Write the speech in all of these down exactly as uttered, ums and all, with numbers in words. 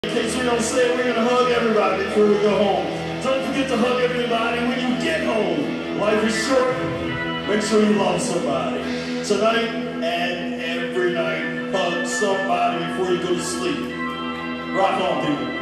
In case we don't say it, we're going to hug everybody before we go home. Don't forget to hug everybody when you get home. Life is short. Make sure you love somebody. Tonight and every night, hug somebody before you go to sleep. Rock on, people.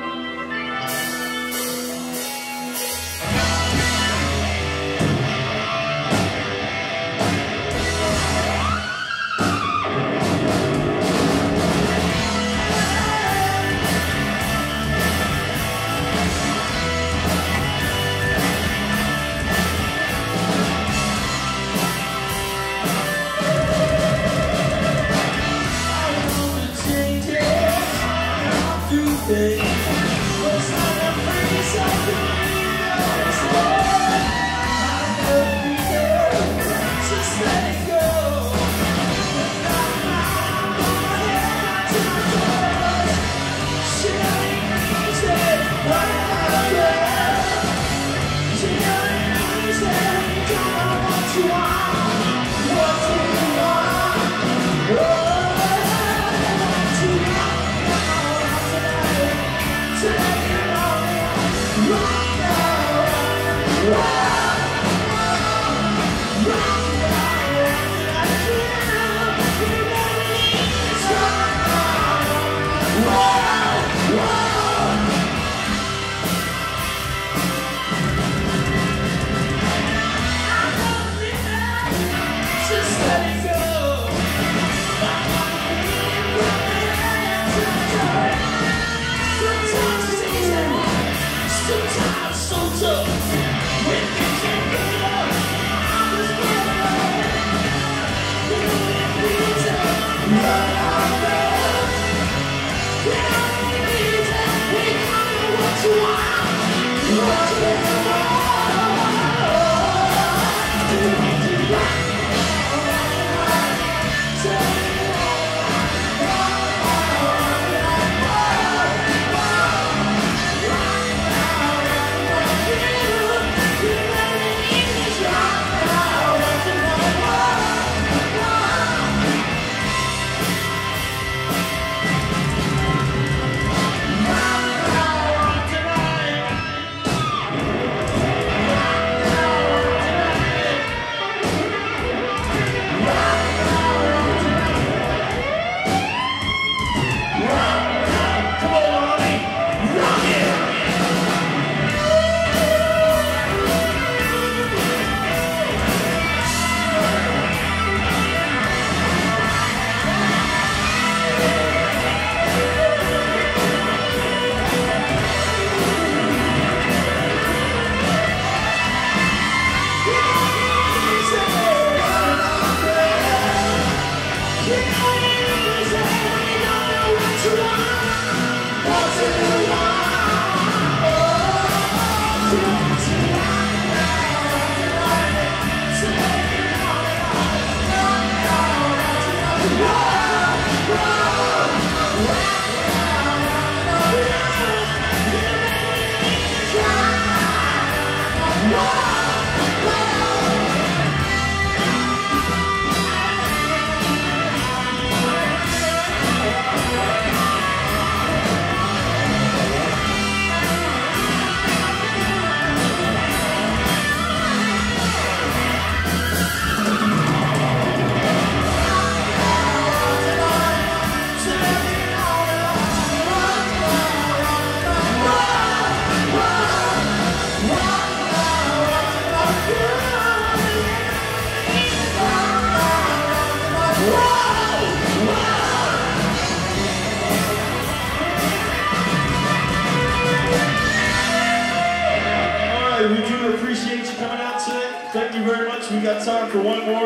We do appreciate you coming out today. Thank you very much. We got time for one more.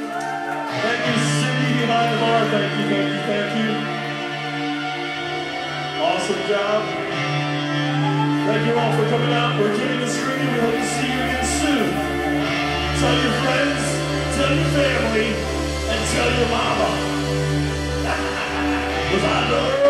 Thank you, Cindy behind the bar. Thank you, thank you, thank you. Awesome job. Thank you all for coming out. We're getting the screen. We hope to see you again soon. Tell your friends, tell your family, and tell your mama. Because I love